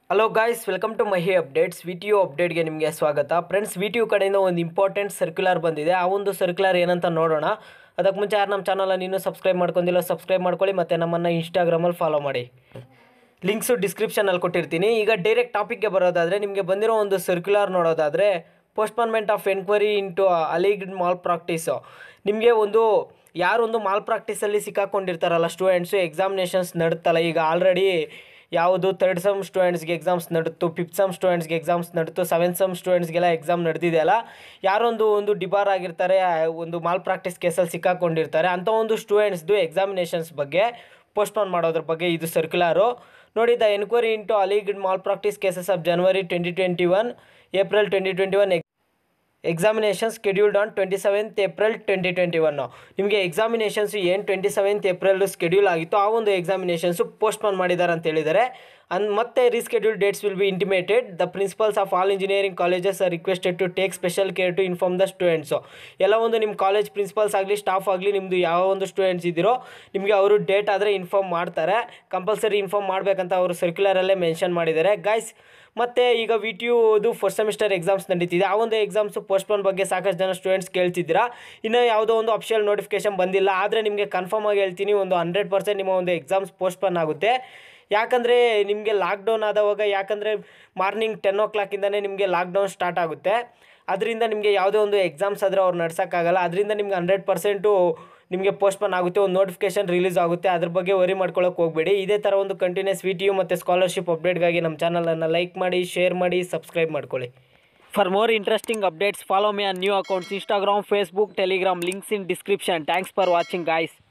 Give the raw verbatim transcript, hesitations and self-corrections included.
Hello guys, welcome to Mahi updates. V T U ಅಪ್ಡೇಟ್ಗೆ ನಿಮಗೆ ಸ್ವಾಗತ. ಫ್ರೆಂಡ್ಸ್, ವಿ ಟಿ ಯು ಕಡೆಯಿಂದ ಒಂದು ಇಂಪಾರ್ಟೆಂಟ್ ಸರ್ಕ್ಯುಲರ್ ಬಂದಿದೆ. ಆ ಒಂದು ಸರ್ಕ್ಯುಲರ್ ಏನಂತ ನೋಡೋಣ. ಅದಕ್ಕೆ ಮುಂಚೆ ಯಾರು ನಮ್ಮ ಚಾನಲನ್ನು ಇನ್ನೂ ಸಬ್ಸ್ಕ್ರೈಬ್ ಮಾಡ್ಕೊಂಡಿಲ್ಲ ಸಬ್ಸ್ಕ್ರೈಬ್ ಮಾಡ್ಕೊಳ್ಳಿ, ಮತ್ತು ನಮ್ಮನ್ನು ಇನ್ಸ್ಟಾಗ್ರಾಮಲ್ಲಿ ಫಾಲೋ ಮಾಡಿ. ಲಿಂಕ್ಸು ಡಿಸ್ಕ್ರಿಪ್ಷನಲ್ಲಿ ಕೊಟ್ಟಿರ್ತೀನಿ. ಈಗ ಡೈರೆಕ್ಟ್ ಟಾಪಿಕ್ಗೆ ಬರೋದಾದರೆ, ನಿಮಗೆ ಬಂದಿರೋ ಒಂದು ಸರ್ಕ್ಯುಲರ್ ನೋಡೋದಾದರೆ, postponement of enquiry into alleged malpractice. ನಿಮಗೆ ಒಂದು ಯಾರೊಂದು ಮಾಲ್ ಪ್ರಾಕ್ಟೀಸಲ್ಲಿ ಸಿಕ್ಕಾಕೊಂಡಿರ್ತಾರಲ್ಲ ಸ್ಟೂಡೆಂಟ್ಸು, ಎಕ್ಸಾಮಿನೇಷನ್ಸ್ ನಡುತ್ತಲ್ಲ. ಈಗ ಆಲ್ರೆಡಿ ಯಾವುದು ತರ್ಡ್ ಸಮ್ ಸ್ಟೂಡೆಂಟ್ಸ್ಗೆ ಎಕ್ಸಾಮ್ಸ್ ನಡುತ್ತು, ಫಿಫ್ತ್ ಸಮ್ ಸ್ಟೂಡೆಂಟ್ಸ್ಗೆ ಎಕ್ಸಾಮ್ಸ್ ನಡುತ್ತು, ಸೆವೆಂತ್ ಸಮ್ ಸ್ಟೂಡೆಂಟ್ಸ್ಗೆಲ್ಲ ಎಕ್ಸಾಮ್ ನಡೆದಿದೆಯಲ್ಲ. ಯಾರೊಂದು ಒಂದು ಡಿಬಾರ್ ಆಗಿರ್ತಾರೆ, ಒಂದು ಮಾಲ್ ಪ್ರಾಕ್ಟೀಸ್ ಕೇಸಲ್ಲಿ ಸಿಕ್ಕಾಕೊಂಡಿರ್ತಾರೆ, ಅಂಥ ಒಂದು ಸ್ಟೂಡೆಂಟ್ಸ್ದು ಎಕ್ಸಾಮಿನೇಷನ್ಸ್ ಬಗ್ಗೆ ಪೋಸ್ಟ್ಪೋನ್ ಮಾಡೋದ್ರ ಬಗ್ಗೆ ಇದು ಸರ್ಕ್ಯುಲಾರು. ನೋಡಿ, the enquiry into alleged malpractice cases of January twenty twenty one April twenty twenty one examination scheduled on twenty seventh April twenty twenty one. ನಿಮಗೆ ಎಕ್ಸಾಮಿನೇಷನ್ಸು ಏನು ಟ್ವೆಂಟಿ ಸೆವೆಂತ್ ಏಪ್ರಿಲ್ ಸ್ಕೆಡ್ಯೂಲ್ ಆಗಿತ್ತು, ಆ ಒಂದು examinations postpone ಮಾಡಿದ್ದಾರೆ ಅಂತ ಹೇಳಿದ್ದಾರೆ. And ಮತ್ತೆ reschedule dates will be intimated. The principals of all engineering colleges are requested to take special care to inform the students. ಎಲ್ಲ ಒಂದು ನಿಮ್ಮ ಕಾಲೇಜ್ ಪ್ರಿನ್ಸಿಪಲ್ಸ್ ಆಗಲಿ ಸ್ಟಾಫ್ ಆಗಲಿ, ನಿಮ್ಮದು ಯಾವ ಒಂದು ಸ್ಟೂಡೆಂಟ್ಸ್ ಇದ್ದೀರೋ ನಿಮಗೆ ಅವರು ಡೇಟ್ ಆದರೆ ಇನ್ಫಾರ್ಮ್ ಮಾಡ್ತಾರೆ. ಕಂಪಲ್ಸರಿ ಇನ್ಫಾರ್ಮ್ ಮಾಡಬೇಕಂತ ಅವರು ಸರ್ಕ್ಯುಲರಲ್ಲೇ ಮೆನ್ಷನ್ ಮಾಡಿದ್ದಾರೆ ಗೈಸ್. ಮತ್ತು ಈಗ ವಿ ಟಿ ಯುದು ಫಸ್ಟ್ ಸೆಮಿಸ್ಟರ್ ಎಕ್ಸಾಮ್ಸ್ ನಡೀತಿದೆ. ಆ ಒಂದು ಎಕ್ಸಾಮ್ಸು ಪೋಸ್ಟ್ಪೋನ್ ಬಗ್ಗೆ ಸಾಕಷ್ಟು ಜನ ಸ್ಟೂಡೆಂಟ್ಸ್ ಕೇಳ್ತಿದ್ದೀರಾ. ಇನ್ನೂ ಯಾವುದೋ ಒಂದು ಅಫಿಷಿಯಲ್ ನೋಟಿಫಿಕೇಶನ್ ಬಂದಿಲ್ಲ. ಆದರೆ ನಿಮಗೆ ಕನ್ಫರ್ಮ್ ಆಗಿ ಹೇಳ್ತೀನಿ, ಒಂದು ಹಂಡ್ರೆಡ್ ಪರ್ಸೆಂಟ್ ನಿಮ್ಮ ಒಂದು ಎಕ್ಸಾಮ್ಸ್ ಪೋಸ್ಟ್ಪೋನ್ ಆಗುತ್ತೆ. ಯಾಕಂದರೆ ನಿಮಗೆ ಲಾಕ್ಡೌನ್ ಆದವಾಗ, ಯಾಕಂದರೆ ಮಾರ್ನಿಂಗ್ ಟೆನ್ ಓ ಕ್ಲಾಕಿಂದನೇ ನಿಮಗೆ ಲಾಕ್ಡೌನ್ ಸ್ಟಾರ್ಟ್ ಆಗುತ್ತೆ. ಅದರಿಂದ ನಿಮಗೆ ಯಾವುದೇ ಒಂದು ಎಕ್ಸಾಮ್ಸ್ ಆದರೆ ಅವ್ರು ನಡ್ಸೋಕ್ಕಾಗಲ್ಲ. ಅದರಿಂದ ನಿಮ್ಗೆ ಹಂಡ್ರೆಡ್ ಪರ್ಸೆಂಟು ನಿಮಗೆ ಪೋಸ್ಟ್ಪೋನ್ ಆಗುತ್ತೆ. ಒಂದು ನೋಟಿಫಿಕೇಶನ್ ರಿಲೀಸ್ ಆಗುತ್ತೆ, ಅದ್ರ ಬಗ್ಗೆ ವರಿ ಮಾಡ್ಕೊಳ್ಳೋಕೆ ಹೋಗಬೇಡಿ. ಇದೇ ಥರ ಒಂದು ಕಂಟಿನ್ಯೂಸ್ ವಿ ಟಿ ಯು ಮತ್ತು ಸ್ಕಾಲರ್ಶಿಪ್ ಅಪ್ಡೇಟ್ಗಾಗಿ ನಮ್ಮ ಚಾನಲನ್ನು ಲೈಕ್ ಮಾಡಿ, ಶೇರ್ ಮಾಡಿ, ಸಬ್ಸ್ಕ್ರೈಬ್ ಮಾಡ್ಕೊಳ್ಳಿ. For more interesting updates follow me on new accounts, Instagram, Facebook, Telegram. Links in description. Thanks for watching guys.